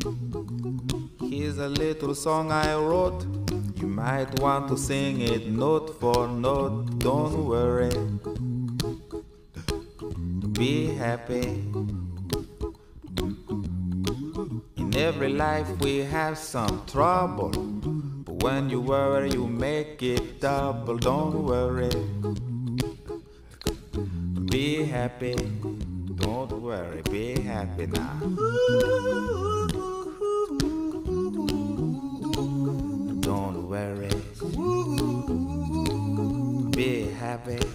Here's a little song I wrote. You might want to sing it note for note. Don't worry, be happy. In every life we have some trouble, but when you worry you make it double. Don't worry, be happy. Don't worry, be happy now. Don't worry, be happy.